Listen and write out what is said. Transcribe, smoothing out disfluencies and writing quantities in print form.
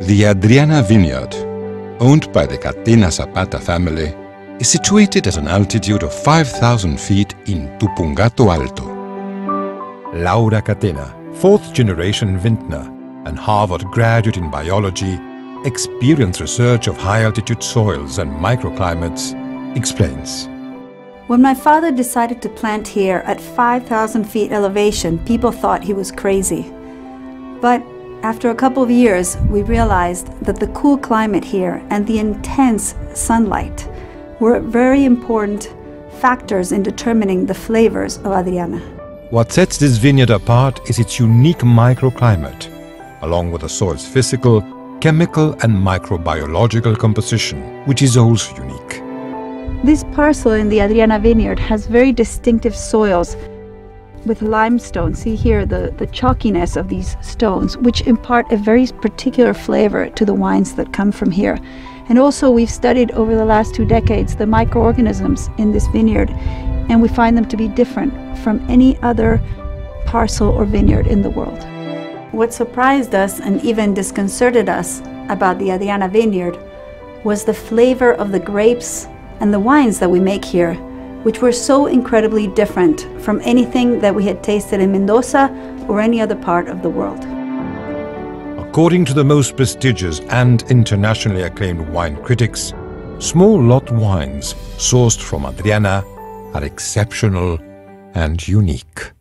The Adriana Vineyard, owned by the Catena Zapata family, is situated at an altitude of 5,000 feet in Tupungato Alto. Laura Catena, fourth-generation vintner and Harvard graduate in biology, experienced research of high-altitude soils and microclimates, explains. When my father decided to plant here at 5,000 feet elevation, people thought he was crazy. But after a couple of years, we realized that the cool climate here and the intense sunlight were very important factors in determining the flavors of Adriana. What sets this vineyard apart is its unique microclimate, along with the soil's physical, chemical and microbiological composition, which is also unique. This parcel in the Adriana Vineyard has very distinctive soils with limestone. See here the chalkiness of these stones, which impart a very particular flavor to the wines that come from here. And also we've studied over the last 2 decades the microorganisms in this vineyard, and we find them to be different from any other parcel or vineyard in the world. What surprised us and even disconcerted us about the Adriana Vineyard was the flavor of the grapes and the wines that we make here, which were so incredibly different from anything that we had tasted in Mendoza or any other part of the world. According to the most prestigious and internationally acclaimed wine critics, small lot wines sourced from Adriana are exceptional and unique.